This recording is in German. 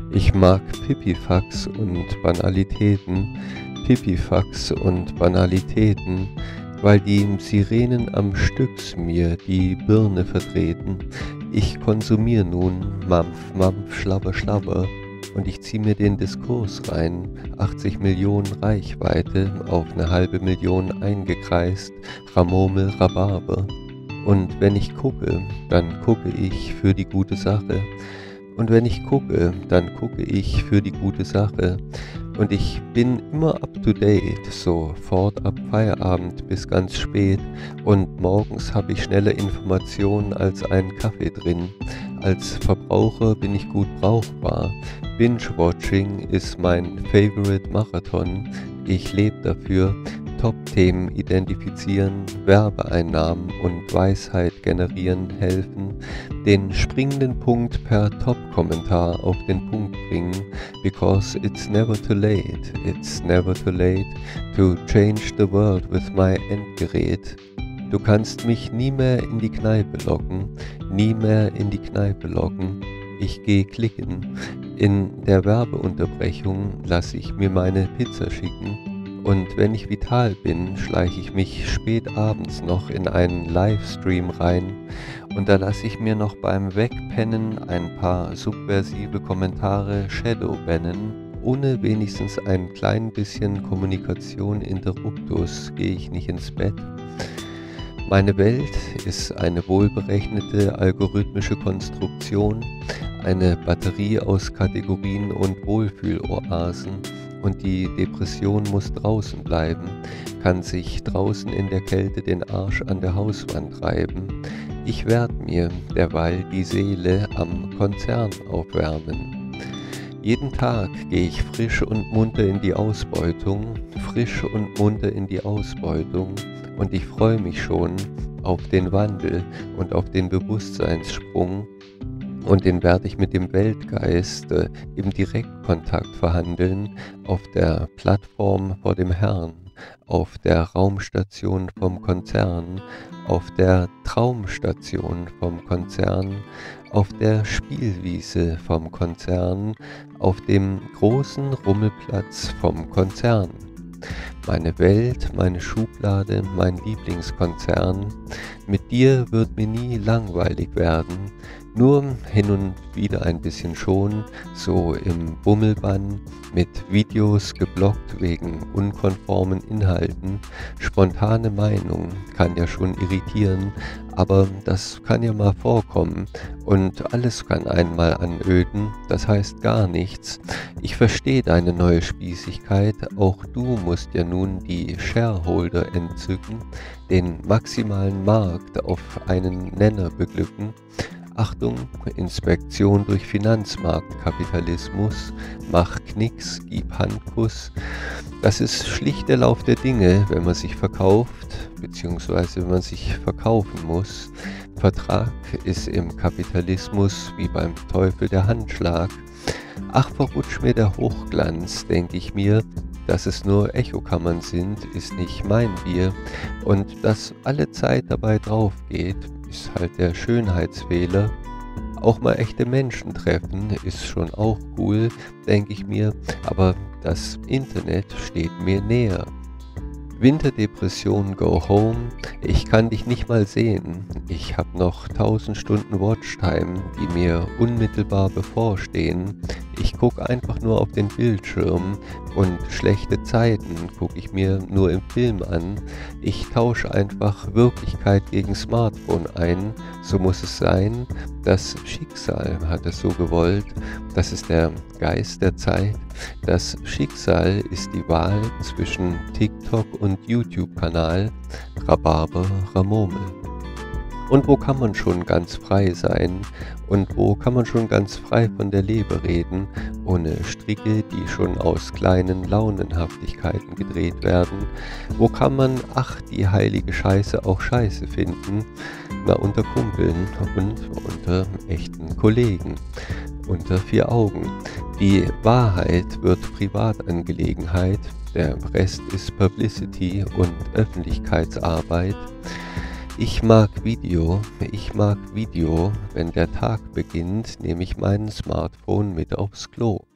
Ich mag Pipifax und Banalitäten, Pipifax und Banalitäten, weil die Sirenen am Stücks mir die Birne vertreten. Ich konsumier nun Mampf, Mampf, Schlabber, Schlabber und ich zieh mir den Diskurs rein. 80 Millionen Reichweite auf eine halbe Million eingekreist, Ramomel, Rhabarber. Und wenn ich gucke, dann gucke ich für die gute Sache. Und wenn ich gucke, dann gucke ich für die gute Sache. Und ich bin immer up to date, sofort ab Feierabend bis ganz spät. Und morgens habe ich schneller Informationen als einen Kaffee drin. Als Verbraucher bin ich gut brauchbar. Binge-Watching ist mein Favorite Marathon. Ich lebe dafür. Top-Themen identifizieren, Werbeeinnahmen und Weisheit generieren helfen, den springenden Punkt per Top-Kommentar auf den Punkt bringen, because it's never too late to change the world with my Endgerät. Du kannst mich nie mehr in die Kneipe locken, ich geh klicken, in der Werbeunterbrechung lasse ich mir meine Pizza schicken. Und wenn ich vital bin, schleiche ich mich spät abends noch in einen Livestream rein und da lasse ich mir noch beim Wegpennen ein paar subversive Kommentare shadowbannen. Ohne wenigstens ein klein bisschen Kommunikation Interruptus gehe ich nicht ins Bett. Meine Welt ist eine wohlberechnete algorithmische Konstruktion, eine Batterie aus Kategorien und Wohlfühloasen. Und die Depression muss draußen bleiben, kann sich draußen in der Kälte den Arsch an der Hauswand reiben. Ich werd mir derweil die Seele am Konzern aufwärmen. Jeden Tag gehe ich frisch und munter in die Ausbeutung, und ich freue mich schon auf den Wandel und auf den Bewusstseinssprung. Und den werde ich mit dem Weltgeist im Direktkontakt verhandeln, auf der Plattform vor dem Herrn, auf der Raumstation vom Konzern, auf der Traumstation vom Konzern, auf der Spielwiese vom Konzern, auf dem großen Rummelplatz vom Konzern. Meine Welt, meine Schublade, mein Lieblingskonzern, mit dir wird mir nie langweilig werden, nur hin und wieder ein bisschen schon, so im Bummelbann, mit Videos geblockt wegen unkonformen Inhalten. Spontane Meinung kann ja schon irritieren, aber das kann ja mal vorkommen und alles kann einmal anöden, das heißt gar nichts. Ich verstehe deine neue Spießigkeit, auch du musst ja nun die Shareholder entzücken, den maximalen Markt auf einen Nenner beglücken. Achtung, Inspektion durch Finanzmarktkapitalismus, mach Knicks, gib Handkuss. Das ist schlicht der Lauf der Dinge, wenn man sich verkauft, beziehungsweise wenn man sich verkaufen muss. Vertrag ist im Kapitalismus wie beim Teufel der Handschlag. Ach, verrutscht mir der Hochglanz, denke ich mir, dass es nur Echokammern sind, ist nicht mein Bier. Und dass alle Zeit dabei drauf geht, ist halt der Schönheitsfehler. Auch mal echte Menschen treffen ist schon auch cool, denke ich mir, aber das Internet steht mir näher. Winterdepression, go home, ich kann dich nicht mal sehen, ich hab noch 1000 Stunden Watchtime, die mir unmittelbar bevorstehen. Ich guck einfach nur auf den Bildschirm und schlechte Zeiten guck ich mir nur im Film an. Ich tausche einfach Wirklichkeit gegen Smartphone ein, so muss es sein. Das Schicksal hat es so gewollt, das ist der Geist der Zeit. Das Schicksal ist die Wahl zwischen TikTok und YouTube-Kanal, Rhabarber, Ramomel. Und wo kann man schon ganz frei sein? Und wo kann man schon ganz frei von der Leber reden, ohne Stricke, die schon aus kleinen Launenhaftigkeiten gedreht werden? Wo kann man, ach, die heilige Scheiße auch scheiße finden? Na, unter Kumpeln und unter echten Kollegen. Unter vier Augen. Die Wahrheit wird Privatangelegenheit, der Rest ist Publicity und Öffentlichkeitsarbeit. ich mag Video, wenn der Tag beginnt, nehme ich mein Smartphone mit aufs Klo.